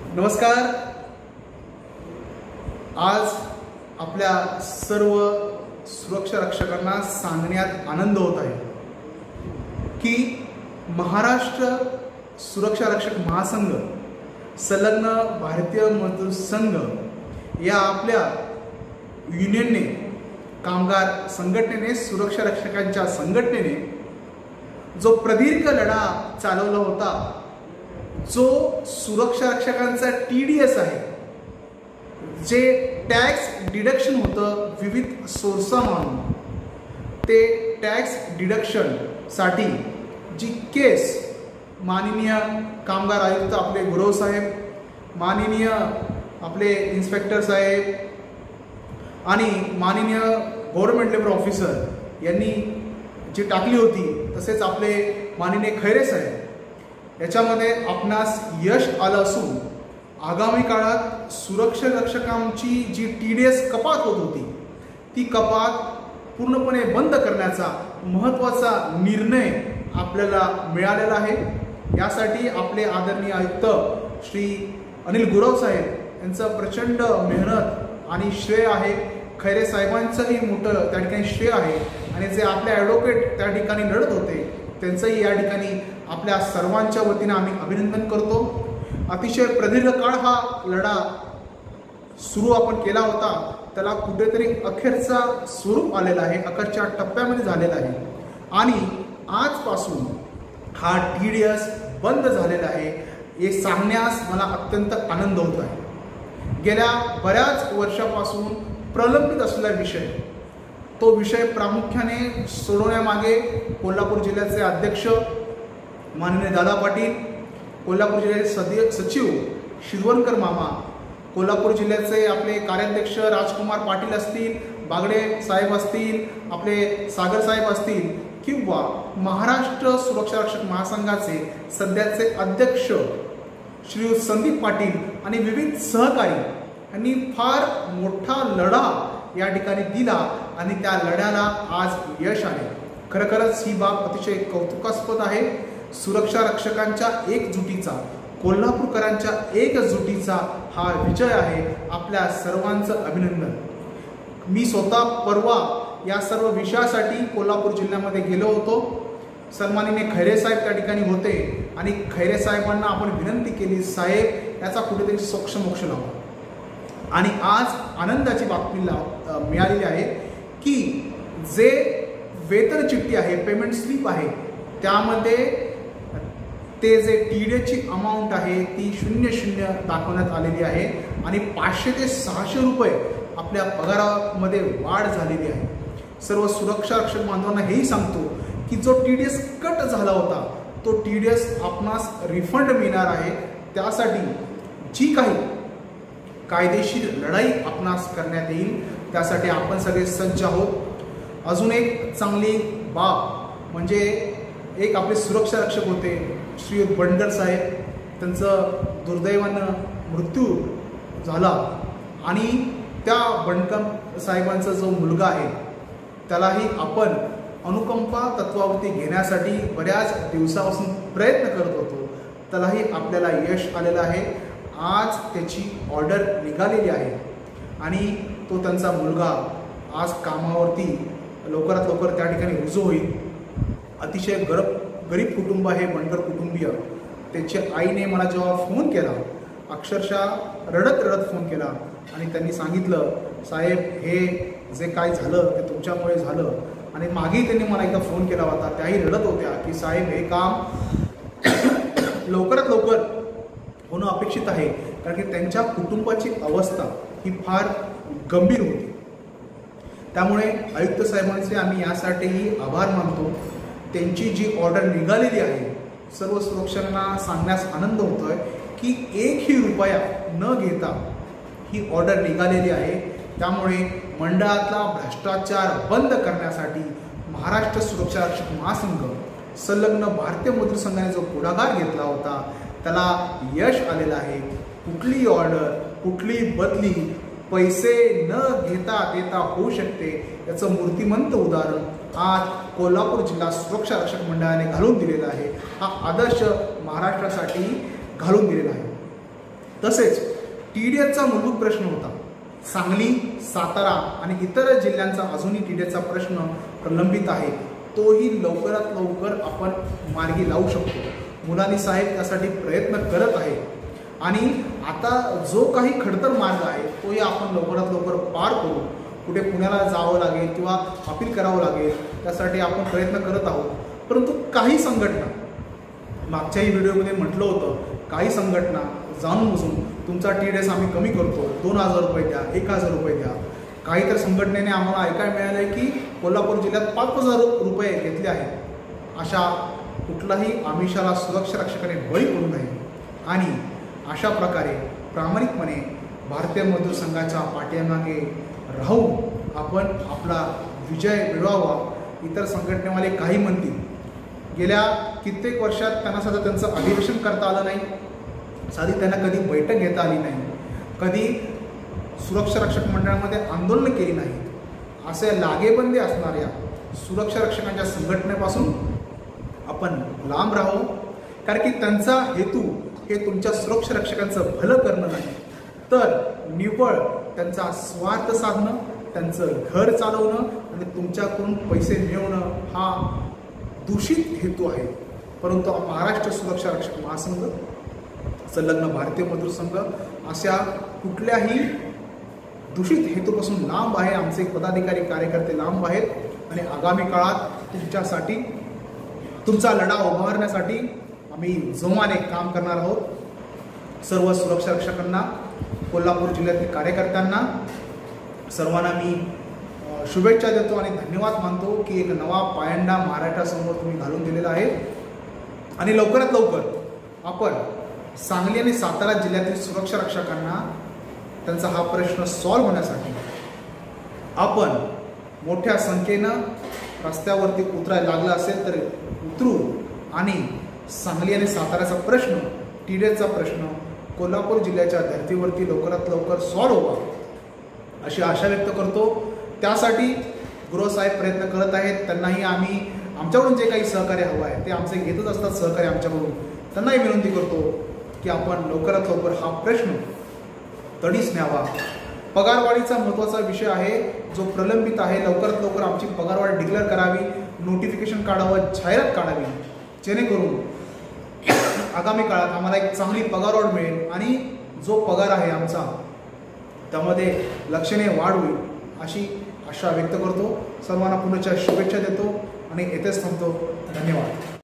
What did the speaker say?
नमस्कार। आज आपल्या सर्व सुरक्षा रक्षकांना सांगण्यात आनंद होत आहे की महाराष्ट्र सुरक्षा रक्षक महासंघ संलग्न भारतीय मजदूर संघ या आपल्या युनियनने, कामगार संघटनेने, सुरक्षा रक्षकांच्या संघटनेने जो प्रदीर्घ लढा चालवला होता, जो सुरक्षा रक्षकांचा TDS आहे, जे टॅक्स डिडक्शन होतं विविध सोर्सामधून, ते टॅक्स डिडक्शन साठी जी केस माननीय कामगार आयुक्त आपले गुरव साहेब, माननीय आपले इन्स्पेक्टर साहेब आणि माननीय गव्हर्नमेंट लेबर ऑफिसर यांनी जी टाकली होती, तसेच आपले माननीय खैरे साहेब, याच्यामध्ये आपणास यश आलं असून आगामी काळात सुरक्षा रक्षकांची जी TDS कपात होत होती, ती कपात पूर्णपणे बंद करण्याचा महत्त्वाचा निर्णय आपल्याला मिळालेला आहे। यासाठी आपले आदरणीय आयुक्त श्री अनिल गुरव साहेब यांचं प्रचंड मेहनत आणि श्रेय आहे। खैरे साहेबांचंही मोठं त्या ठिकाणी श्रेय आहे आणि जे आपले ॲडव्होकेट त्या ठिकाणी लढत होते त्यांचंही या ठिकाणी आपल्या सर्वांच्या वतीनं आम्ही अभिनंदन करतो। अतिशय प्रदीर्घ काळ हा लढा सुरू आपण केला होता, त्याला कुठेतरी अखेरचा स्वरूप आलेला आहे, अखेरच्या टप्प्यामध्ये झालेला आहे आणि आजपासून हा TDS बंद झालेला आहे हे सांगण्यास मला अत्यंत आनंद होत आहे। गेल्या बऱ्याच वर्षापासून प्रलंबित असलेला विषय, तो विषय प्रामुख्याने सोडवण्यामागे कोल्हापूर जिल्ह्याचे अध्यक्ष माननीय दादा पाटील, कोल्हापूर जिल्ह्याचे सचिव शिरवणकर मामा, कोल्हापूर जिल्ह्याचे आपले कार्याध्यक्ष राजकुमार पाटील असतील, बागडे साहेब असतील, आपले सागर साहेब असतील, किंवा महाराष्ट्र सुरक्षा रक्षक महासंघाचे सध्याचे अध्यक्ष श्री संदीप पाटील आणि विविध सहकारी यांनी फार मोठा लढा या ठिकाणी दिला आणि त्या लढ्याला आज यश आले। खरोखरच ही बाब अतिशय कौतुकास्पद आहे। सुरक्षा रक्षकांच्या एकजुटीचा, कोल्हापूरकरांच्या एकजुटीचा हा विजय आहे। आपल्या सर्वांचं अभिनंदन। मी स्वतः परवा या सर्व विषयासाठी कोल्हापूर जिल्ह्यामध्ये गेलो होतो। सन्माननीय खैरे साहेब त्या ठिकाणी होते आणि खैरे साहेबांना आपण विनंती केली, साहेब याचा कुठेतरी सोक्षमोक्ष लावा। आणि आज आनंदाची बातमी मिळालेली आहे की जे वेतन चिठ्ठी आहे, पेमेंट स्लिप आहे, त्यामध्ये ते जे TDSची अमाऊंट आहे ती 00 दाखवण्यात आलेली आहे आणि 500 ते 600 रुपये आपल्या पगारामध्ये वाढ झालेली आहे। सर्व सुरक्षा रक्षक बांधवांना हेही सांगतो की जो TDS कट झाला होता, तो TDS आपणास रिफंड मिळणार आहे। त्यासाठी जी काही कायदेशीर लढाई आपणास करण्यात येईल, त्यासाठी आपण सगळे सज्ज आहोत। अजून एक चांगली बाब म्हणजे एक आपले सुरक्षा रक्षक होते श्री बंडकर साहेब, त्यांचं दुर्दैवानं मृत्यू झाला आणि त्या बंडकर साहेबांचा जो मुलगा आहे त्यालाही आपण अनुकंपा तत्वावरती घेण्यासाठी बऱ्याच दिवसापासून प्रयत्न करत होतो, त्यालाही आपल्याला यश आलेलं आहे। आज त्याची ऑर्डर निघालेली आहे आणि तो त्यांचा मुलगा आज कामावरती लवकरात लवकर त्या ठिकाणी रुजू होईल। अतिशय गरीब कुटुंब आहे बंडकर कुटुंबीय। त्याच्या आईने मला जेव्हा फोन केला, अक्षरशः रडत रडत फोन केला आणि त्यांनी सांगितलं, साहेब हे जे काय झालं ते तुमच्यामुळे झालं। आणि मागेही त्यांनी मला एकदा फोन केला होता, त्याही रडत होत्या की साहेब हे काम लवकरात लवकर होणं अपेक्षित आहे, कारण की त्यांच्या कुटुंबाची अवस्था ही फार गंभीर होती। त्यामुळे आयुक्त साहेबांचे आम्ही यासाठीही आभार मानतो। त्यांची जी ऑर्डर निघालेली आहे, सर्व सुरक्षकांना सांगण्यास आनंद होतोय की 1ही रुपया न घेता ही ऑर्डर निघालेली आहे। त्यामुळे मंडळातला भ्रष्टाचार बंद करण्यासाठी महाराष्ट्र सुरक्षा रक्षक महासंघ संलग्न भारतीय मजदूर संघाने जो पुढाकार घेतला होता त्याला यश आलेलं आहे। कुठली ऑर्डर, कुठली बदली पैसे न घेता देता होऊ शकते, याचं मूर्तिमंत उदाहरण आज कोल्हापूर जिल्हा सुरक्षा रक्षक मंडळाने घालून दिलेला आहे। हा आदर्श महाराष्ट्रासाठी घालून दिलेला आहे। तसेच TDSचा मूलभूत प्रश्न होता. सांगली, सातारा आणि इतर जिल्ह्यांचा अजूनही TDSचा प्रश्न प्रलंबित आहे. तोही लवकरात लवकर आपण मार्गी लावू शकतो. मुलानी साहेब त्यासाठी प्रयत्न करत आहे आणि आता जो काही खडतर मार्ग आहे तोही आपण लवकरात लवकर पार करू. कुठे पुण्याला जावं लागेल किंवा अपील करावं लागेल त्यासाठी आपण प्रयत्न करत आहोत. परंतु काही संघटना, मागच्याही व्हिडिओमध्ये म्हटलं होतं, काही संघटना जाणून बुजून तुमचा TDS आम्ही कमी करतो, 2000 रुपये द्या, 1000 रुपये द्या. काही तर संघटनेने आम्हाला ऐकायला मिळालं आहे की कोल्हापूर जिल्ह्यात 5000 रुपये घेतले आहेत. अशा कुठलाही आमिषाला सुरक्षा रक्षकाने बळी पडू नये आणि अशा प्रकारे प्रामाणिकपणे भारतीय मजदूर संघाच्या पाठीमागे राहून आपण आपला विजय मिळवावा. इतर संघटनेवाले काही म्हणतील, गेल्या कित्येक वर्षात त्यांना सुद्धा त्यांचं अधिवेशन करता आलं नाही, साधी त्यांना कधी बैठक घेता आली नाही, कधी सुरक्षा रक्षक मंडळामध्ये आंदोलन केली नाही. असे लागेबंदी असणाऱ्या सुरक्षा रक्षकांच्या संघटनेपासून आपण लांब राहू. कारण की त्यांचा हेतू हे तुमच्या सुरक्षा रक्षकांचं भलं करणं नाही, तर निव्वळ त्यांचा स्वार्थ साधणं, त्यांचं घर चालवणं आणि तुमच्याकडून पैसे मिळवणं हा दूषित हेतू आहे. परंतु महाराष्ट्र सुरक्षा रक्षक महासंघ, संलग्न भारतीय मजदूर संघ अशा कुठल्याही दूषित हेतूपासून लांब आहे. आमचे पदाधिकारी कार्यकर्ते लांब आहेत आणि आगामी काळात तुमच्यासाठी, तुमचा लढा उभारण्यासाठी आम्ही जोमाने काम करणार आहोत. सर्व सुरक्षा रक्षकांना, कोल्हापूर जिल्ह्यातील कार्यकर्त्यांना सर्वांना मी शुभेच्छा देतो आणि धन्यवाद मानतो की एक नवा पायंडा महाराष्ट्रासमोर तुम्ही घालून दिलेला आहे. आणि लवकरात लवकर आपण सांगली आणि सातारा जिल्ह्यातील सुरक्षा रक्षकांना त्यांचा हा प्रश्न सॉल्व्ह होण्यासाठी आपण मोठ्या संख्येनं रस्त्यावरती उतरायला लागला असेल तर उतरू आणि सांगली आणि साताऱ्याचा प्रश्न, TDSचा प्रश्न कोल्हापूर जिल्ह्याच्या धर्तीवरती लवकरात लवकर सॉल्व्ह व्हावा अशी आशा व्यक्त करतो. त्यासाठी गुरुसाहेब प्रयत्न करत आहेत. त्यांनाही आम्ही आमच्याकडून जे काही सहकार्य हवं आहे ते आमचे घेतच असतात सहकार्य आमच्याकडून. त्यांनाही विनंती करतो की आपण लवकरात लवकर हा प्रश्न तडीस न्यावा. पगारवाढीचा महत्त्वाचा विषय आहे जो प्रलंबित आहे. लवकरात लवकर आमची पगारवाढ डिक्लेअर करावी, नोटिफिकेशन काढावं, जाहिरात काढावी, जेणेकरून आगामी काळात आम्हाला एक चांगली पगारवाढ मिळेल आणि जो पगार आहे आमचा त्यामध्ये लक्षणीय वाढ होईल अशी आशा व्यक्त करतो. सर्वांना पुनश्च शुभेच्छा देतो आणि येथेच थांबतो. धन्यवाद.